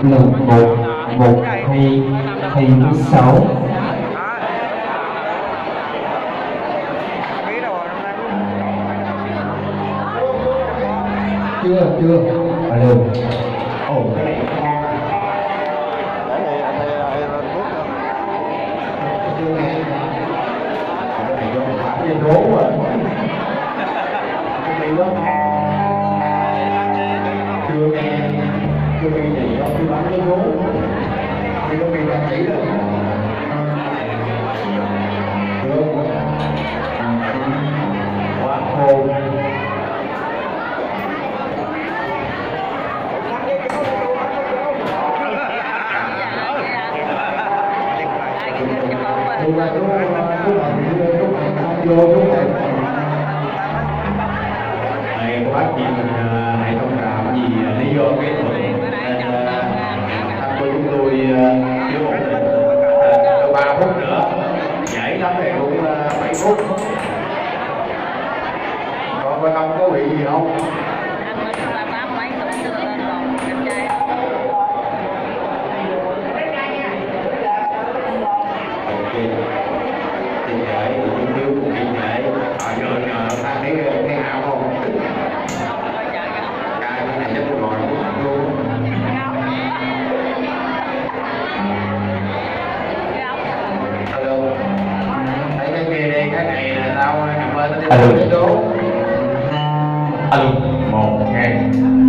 lần một hay thứ sáu. Chưa alo. Ồ cái này đố rồi chưa nghe chưa nghe gì đâu tôi bán cái đố thì có bị đang nghĩ rồi quá khô. Này có bác chị mình hãy thông cảm gì lý do cái thuận thăm với chúng tôi với một định 3 phút nữa nhảy lắm thì cũng 7 phút. Còn bên ông có bị gì không? Thấy ảo không? Cái này chắc tôi ngồi luôn. Alo. Thấy cái kia đi, cái này là tao nằm bên tao đi cái số. Alo, 1, 2.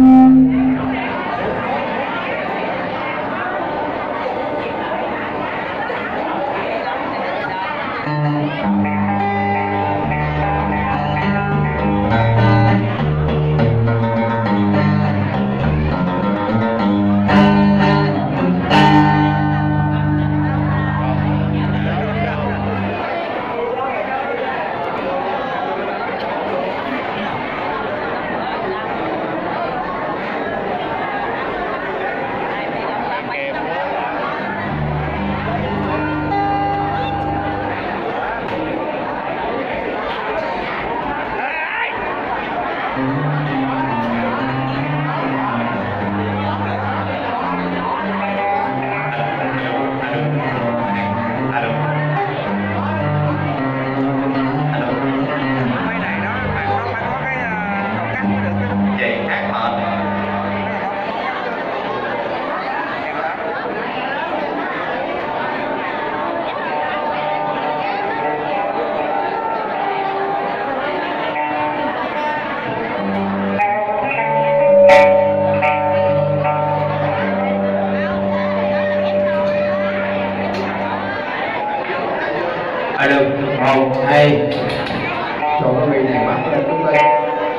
Alo, 1, 2. Chọn cái vị này bắt lên chúng đây.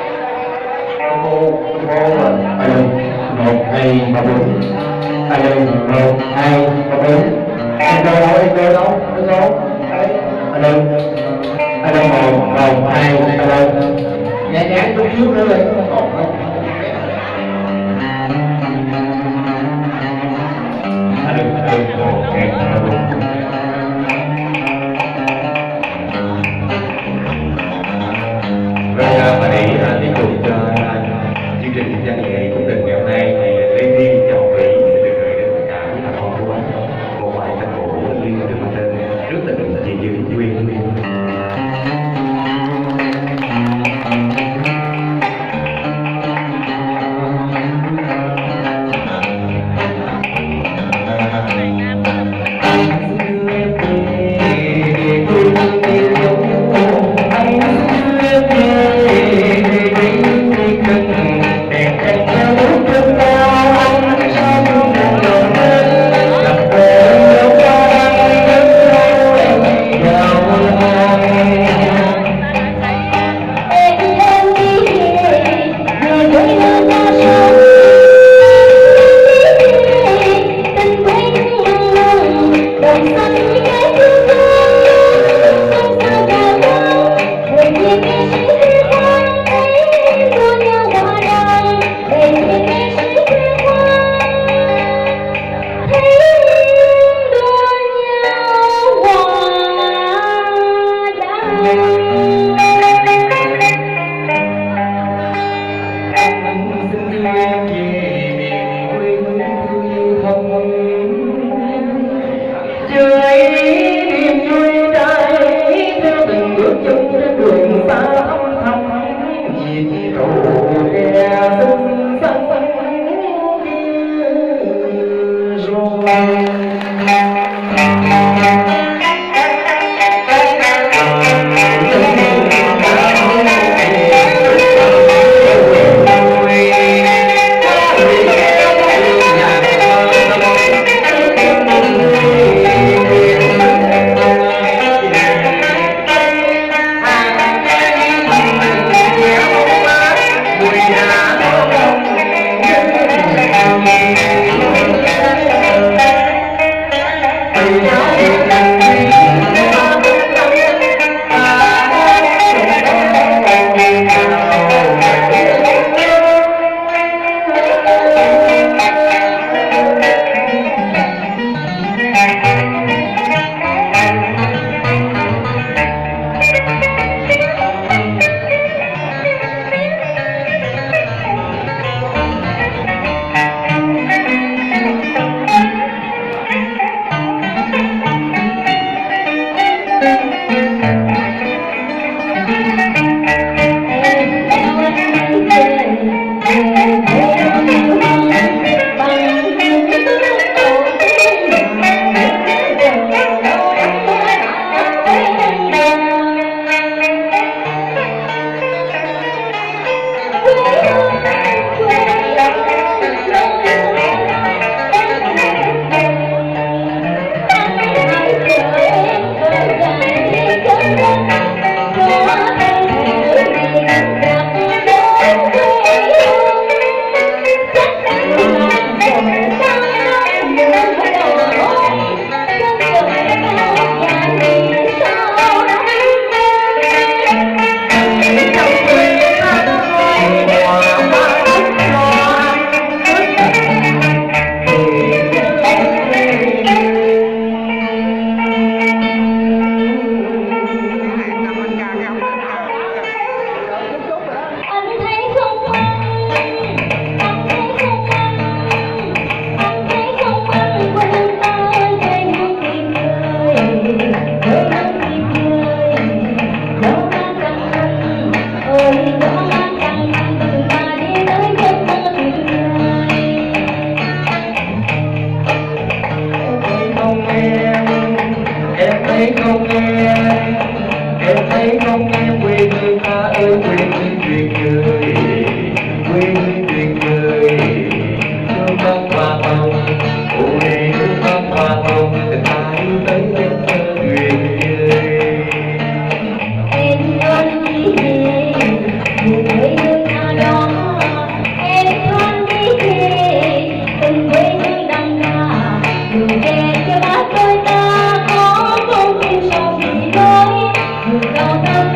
Cô rồi. Alo, 1, 2, 3, 4. Alo, 1, 2, 3, 4. Em đâu? Alo, 1, 2, 3, 4. Nhán chút trước nữa lên, nó còn không? Alo, 1, 2, 3, 4. Và để tiếp tục cho chương trình văn nghệ cũng được ngày hôm nay thì Lê Thiên cho học vị sẽ được gửi đến tất cả các bà con của anh một bài ca cổ liên được mang tên Trước tình chỉ giữ quyền. Hãy subscribe cho kênh Ghiền Mì Gõ để không bỏ lỡ